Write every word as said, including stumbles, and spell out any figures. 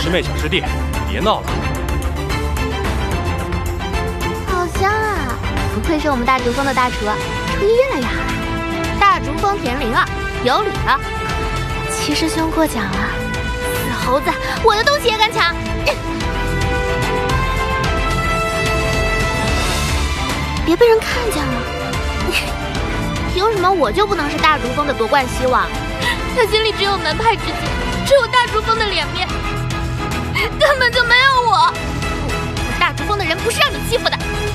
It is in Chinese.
师妹、小师弟，别闹了。 好香啊！不愧是我们大竹峰的大厨，厨艺越来越好。大竹峰田灵儿，有理了。齐师兄过奖了。死猴子，我的东西也敢抢！别被人看见了。凭什么我就不能是大竹峰的夺冠希望？他心里只有门派之见，只有大竹峰的脸面，根本就没有我。大竹峰的人不是让你欺负的。